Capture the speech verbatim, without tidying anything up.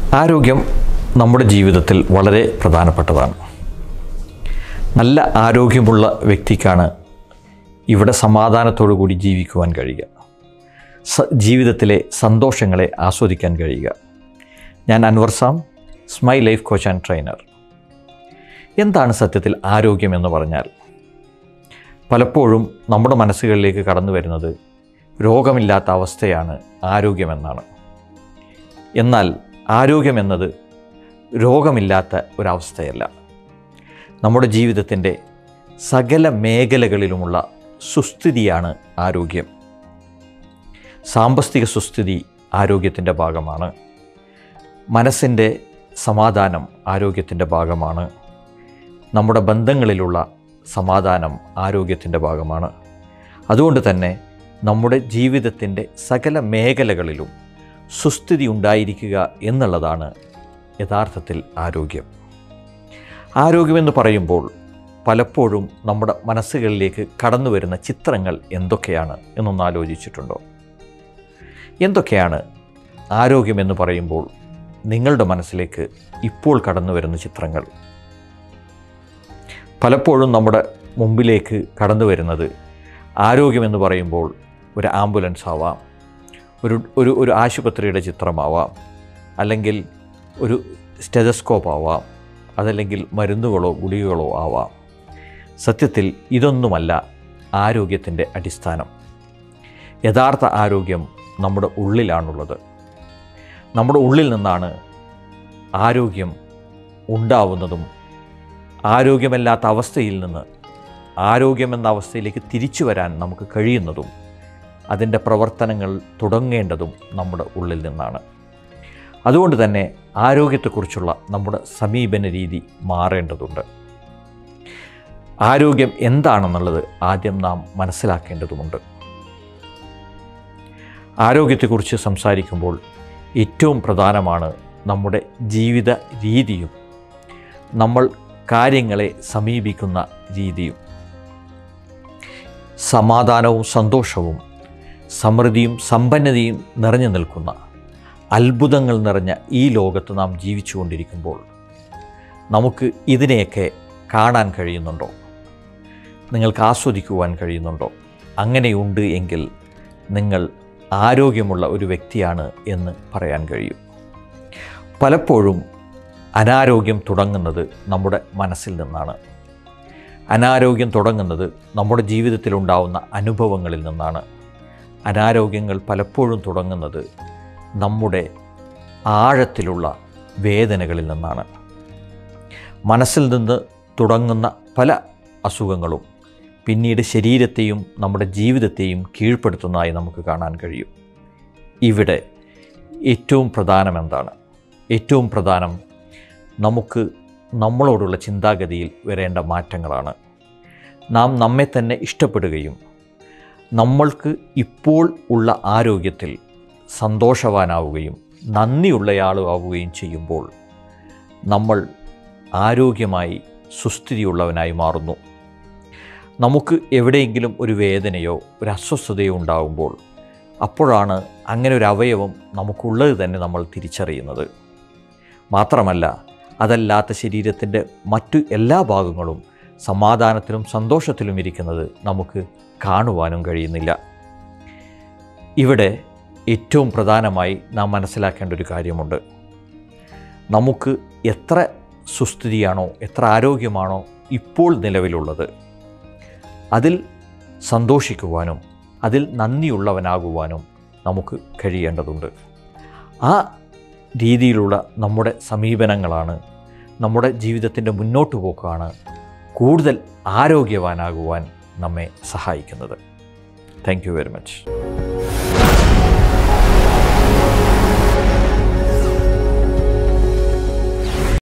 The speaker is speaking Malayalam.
ആരോഗ്യം നമ്മുടെ ജീവിതത്തിൽ വളരെ പ്രധാനപ്പെട്ടതാണ്. നല്ല ആരോഗ്യമുള്ള വ്യക്തിക്കാണ് ഇവിടെ സമാധാനത്തോടു കൂടി ജീവിക്കുവാൻ കഴിയുക, സ ജീവിതത്തിലെ സന്തോഷങ്ങളെ ആസ്വദിക്കാൻ കഴിയുക. ഞാൻ അൻവർ സാം, സ്മൈ ലൈഫ് കോച്ച് ആൻഡ് ട്രെയിനർ. എന്താണ് സത്യത്തിൽ ആരോഗ്യം എന്ന് പറഞ്ഞാൽ? പലപ്പോഴും നമ്മുടെ മനസ്സുകളിലേക്ക് കടന്നു വരുന്നത് രോഗമില്ലാത്ത അവസ്ഥയാണ് ആരോഗ്യമെന്നാണ്. എന്നാൽ ആരോഗ്യമെന്നത് രോഗമില്ലാത്ത ഒരവസ്ഥയല്ല. നമ്മുടെ ജീവിതത്തിൻ്റെ സകല മേഖലകളിലുമുള്ള സുസ്ഥിതിയാണ് ആരോഗ്യം. സാമ്പത്തിക സുസ്ഥിതി ആരോഗ്യത്തിൻ്റെ ഭാഗമാണ്. മനസ്സിൻ്റെ സമാധാനം ആരോഗ്യത്തിൻ്റെ ഭാഗമാണ്. നമ്മുടെ ബന്ധങ്ങളിലുള്ള സമാധാനം ആരോഗ്യത്തിൻ്റെ ഭാഗമാണ്. അതുകൊണ്ട് തന്നെ നമ്മുടെ ജീവിതത്തിൻ്റെ സകല മേഖലകളിലും സുസ്ഥിതി ഉണ്ടായിരിക്കുക എന്നുള്ളതാണ് യഥാർത്ഥത്തിൽ ആരോഗ്യം. ആരോഗ്യമെന്ന് പറയുമ്പോൾ പലപ്പോഴും നമ്മുടെ മനസ്സുകളിലേക്ക് കടന്നു വരുന്ന ചിത്രങ്ങൾ എന്തൊക്കെയാണ് എന്നൊന്ന് ആലോചിച്ചിട്ടുണ്ടോ? എന്തൊക്കെയാണ് ആരോഗ്യമെന്ന് പറയുമ്പോൾ നിങ്ങളുടെ മനസ്സിലേക്ക് ഇപ്പോൾ കടന്നു വരുന്ന ചിത്രങ്ങൾ? പലപ്പോഴും നമ്മുടെ മുമ്പിലേക്ക് കടന്നു വരുന്നത് ആരോഗ്യമെന്ന് പറയുമ്പോൾ ഒരു ആംബുലൻസ് ആവാം, ഒരു ഒരു ഒരു ആശുപത്രിയുടെ ചിത്രമാവാം, അല്ലെങ്കിൽ ഒരു സ്റ്റെതസ്കോപ്പ് ആവാം, അതല്ലെങ്കിൽ മരുന്നുകളോ ഗുളികകളോ ആവാം. സത്യത്തിൽ ഇതൊന്നുമല്ല ആരോഗ്യത്തിൻ്റെ അടിസ്ഥാനം. യഥാർത്ഥ ആരോഗ്യം നമ്മുടെ ഉള്ളിലാണുള്ളത്. നമ്മുടെ ഉള്ളിൽ നിന്നാണ് ആരോഗ്യം ഉണ്ടാവുന്നതും ആരോഗ്യമല്ലാത്ത അവസ്ഥയിൽ നിന്ന് ആരോഗ്യമെന്ന അവസ്ഥയിലേക്ക് തിരിച്ചു വരാൻ നമുക്ക് കഴിയുന്നതും അതിൻ്റെ പ്രവർത്തനങ്ങൾ തുടങ്ങേണ്ടതും നമ്മുടെ ഉള്ളിൽ നിന്നാണ്. അതുകൊണ്ട് തന്നെ ആരോഗ്യത്തെക്കുറിച്ചുള്ള നമ്മുടെ സമീപന രീതി മാറേണ്ടതുണ്ട്. ആരോഗ്യം എന്താണെന്നുള്ളത് ആദ്യം നാം മനസ്സിലാക്കേണ്ടതുമുണ്ട്. ആരോഗ്യത്തെക്കുറിച്ച് സംസാരിക്കുമ്പോൾ ഏറ്റവും പ്രധാനമാണ് നമ്മുടെ ജീവിത രീതിയും നമ്മൾ കാര്യങ്ങളെ സമീപിക്കുന്ന രീതിയും. സമാധാനവും സന്തോഷവും സമൃദ്ധിയും സമ്പന്നതയും നിറഞ്ഞു നിൽക്കുന്ന അത്ഭുതങ്ങൾ നിറഞ്ഞ ഈ ലോകത്ത് നാം ജീവിച്ചു കൊണ്ടിരിക്കുമ്പോൾ നമുക്ക് ഇതിനെയൊക്കെ കാണാൻ കഴിയുന്നുണ്ടോ? നിങ്ങൾക്ക് ആസ്വദിക്കുവാൻ കഴിയുന്നുണ്ടോ? അങ്ങനെയുണ്ട് എങ്കിൽ നിങ്ങൾ ആരോഗ്യമുള്ള ഒരു വ്യക്തിയാണ് എന്ന് പറയാൻ കഴിയും. പലപ്പോഴും അനാരോഗ്യം തുടങ്ങുന്നത് നമ്മുടെ മനസ്സിൽ നിന്നാണ്. അനാരോഗ്യം തുടങ്ങുന്നത് നമ്മുടെ ജീവിതത്തിലുണ്ടാവുന്ന അനുഭവങ്ങളിൽ നിന്നാണ്. അനാരോഗ്യങ്ങൾ പലപ്പോഴും തുടങ്ങുന്നത് നമ്മുടെ ആഴത്തിലുള്ള വേദനകളിൽ നിന്നാണ്. മനസ്സിൽ നിന്ന് തുടങ്ങുന്ന പല അസുഖങ്ങളും പിന്നീട് ശരീരത്തെയും നമ്മുടെ ജീവിതത്തെയും കീഴ്പ്പെടുത്തുന്നതായി നമുക്ക് കാണാൻ കഴിയും. ഇവിടെ ഏറ്റവും പ്രധാനം എന്താണ്? ഏറ്റവും പ്രധാനം നമുക്ക് നമ്മളോടുള്ള ചിന്താഗതിയിൽ വരേണ്ട മാറ്റങ്ങളാണ്. നാം നമ്മെ തന്നെ ഇഷ്ടപ്പെടുകയും നമ്മൾക്ക് ഇപ്പോൾ ഉള്ള ആരോഗ്യത്തിൽ സന്തോഷവാനാവുകയും നന്ദിയുള്ളയാളാവുകയും ചെയ്യുമ്പോൾ നമ്മൾ ആരോഗ്യമായി സുസ്ഥിതിയുള്ളവനായി മാറുന്നു. നമുക്ക് എവിടെയെങ്കിലും ഒരു വേദനയോ ഒരു അസ്വസ്ഥതയോ ഉണ്ടാകുമ്പോൾ അപ്പോഴാണ് അങ്ങനെ ഒരു അവയവം നമുക്കുള്ളത് തന്നെ നമ്മൾ തിരിച്ചറിയുന്നത്. മാത്രമല്ല, അതല്ലാത്ത ശരീരത്തിൻ്റെ മറ്റു എല്ലാ ഭാഗങ്ങളും സമാധാനത്തിലും സന്തോഷത്തിലും ഇരിക്കുന്നത് നമുക്ക് കാണുവാനും കഴിയുന്നില്ല. ഇവിടെ ഏറ്റവും പ്രധാനമായി നാം മനസ്സിലാക്കേണ്ട ഒരു കാര്യമുണ്ട്. നമുക്ക് എത്ര സുസ്ഥിതിയാണോ എത്ര ആരോഗ്യമാണോ ഇപ്പോൾ നിലവിലുള്ളത്, അതിൽ സന്തോഷിക്കുവാനും അതിൽ നന്ദിയുള്ളവനാകുവാനും നമുക്ക് കഴിയേണ്ടതുണ്ട്. ആ രീതിയിലുള്ള നമ്മുടെ സമീപനങ്ങളാണ് നമ്മുടെ ജീവിതത്തിൻ്റെ മുന്നോട്ട് പോക്കാണ് കൂടുതൽ ആരോഗ്യവാനാകുവാൻ നമ്മെ സഹായിക്കുന്നത്. Thank you very much.